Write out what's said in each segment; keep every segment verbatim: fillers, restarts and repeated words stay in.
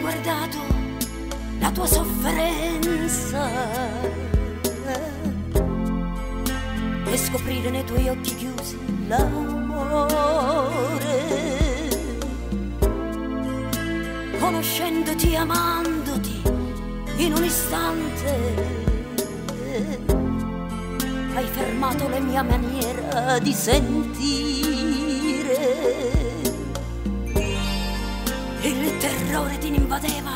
guardato la tua sofferenza e scoprire nei tuoi occhi chiusi l'amore, conoscendoti, amandoti in un istante. Hai fermato la mia maniera di sentire, il terrore ti invadeva,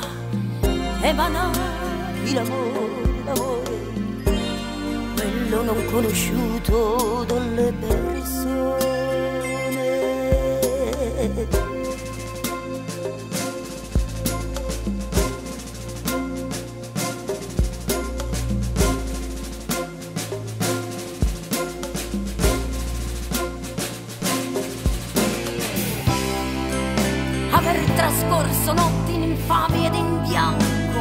emanavi l'amore, l'amore, quello non conosciuto dalle persone. Aver trascorso notti infami ed in bianco,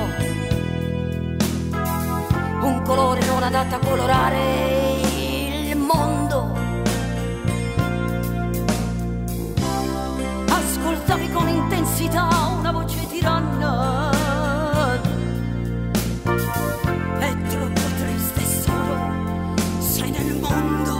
un colore non adatto a colorare il mondo. Ascoltavi con intensità una voce tiranna, è troppo triste e solo sei nel mondo.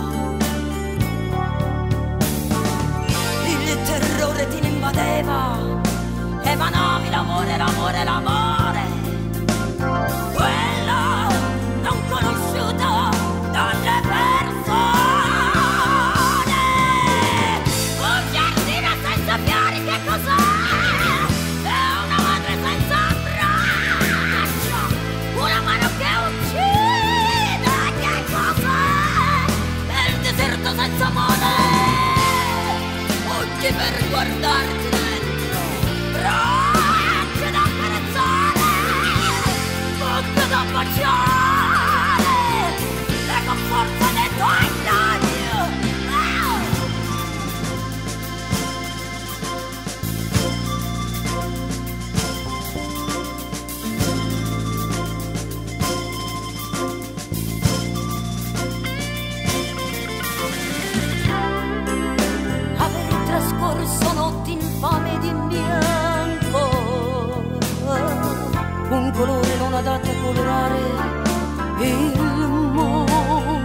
Il terrore ti invadeva, emanavi l'amore, l'amore, l'amore, quello non conosciuto dalle persone. Un giardino senza fiori, che cos'è? È una madre senza abbraccio, una mano che uccide, che cos'è? È il deserto senza amore, occhi per guardarti dentro, braccia da accarezzare, bocca da baciare, e con forza dei tuoi doni. Aver trascorso notti infame ed in bianco, un colore non adatto a colorare il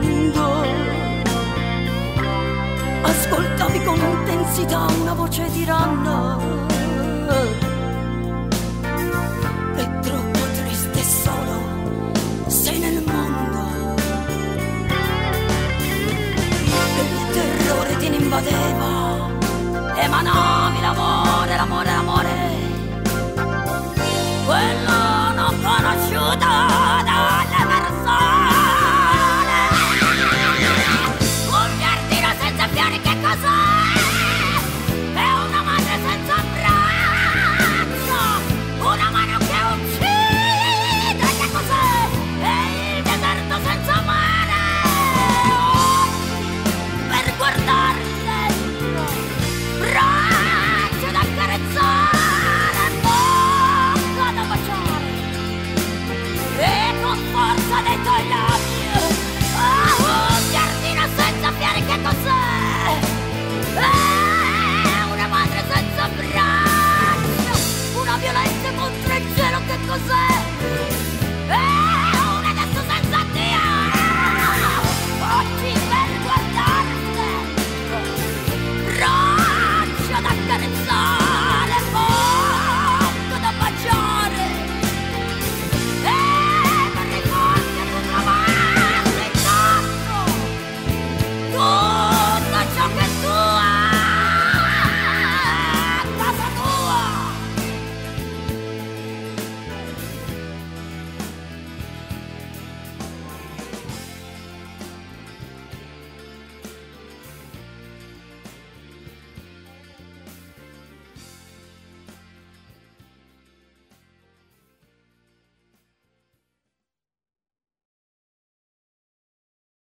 mondo. Ascoltavi con intensità una voce tirata,